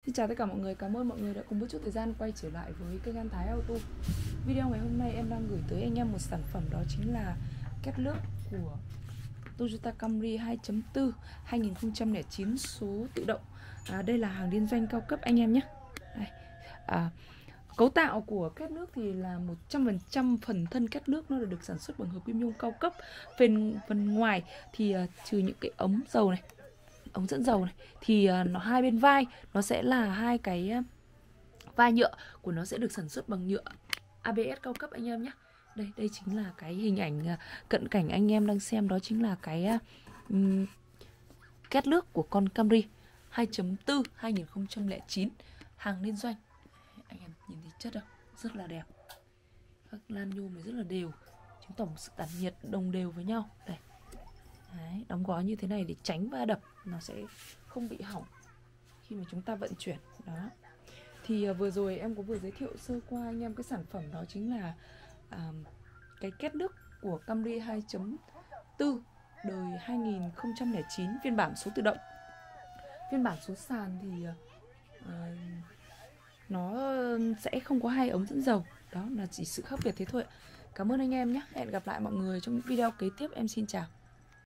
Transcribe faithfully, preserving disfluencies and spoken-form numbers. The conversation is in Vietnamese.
Xin chào tất cả mọi người, cảm ơn mọi người đã cùng một chút thời gian quay trở lại với kênh An Thái Auto. Video ngày hôm nay em đang gửi tới anh em một sản phẩm, đó chính là két nước của Toyota Camry hai chấm bốn hai nghìn không trăm lẻ chín số tự động. à, Đây là hàng liên doanh cao cấp anh em nhé. Đây. À, Cấu tạo của két nước thì là một trăm phần trăm phần thân két nước nó được sản xuất bằng hợp kim nhôm cao cấp. Phần phần ngoài thì uh, trừ những cái ống dầu này, ống dẫn dầu này, thì uh, nó hai bên vai nó sẽ là hai cái uh, vai nhựa của nó sẽ được sản xuất bằng nhựa a bê ét cao cấp anh em nhé. Đây đây chính là cái hình ảnh uh, cận cảnh anh em đang xem, đó chính là cái uh, um, két nước của con Camry hai chấm bốn hai nghìn không trăm lẻ chín hàng liên doanh. Anh em nhìn thấy chất không? Rất là đẹp. Các lan nhôm này rất là đều, chứng tỏ một sự tản nhiệt đồng đều với nhau. Đây. Đấy, đóng gói như thế này để tránh va đập, nó sẽ không bị hỏng khi mà chúng ta vận chuyển. Đó. Thì uh, vừa rồi em có vừa giới thiệu sơ qua anh em cái sản phẩm, đó chính là uh, cái két nước của Camry hai chấm bốn đời hai nghìn không trăm lẻ chín phiên bản số tự động. Phiên bản số sàn thì uh, nó sẽ không có hai ống dẫn dầu. Đó là chỉ sự khác biệt thế thôi. Cảm ơn anh em nhé. Hẹn gặp lại mọi người trong những video kế tiếp. Em xin chào.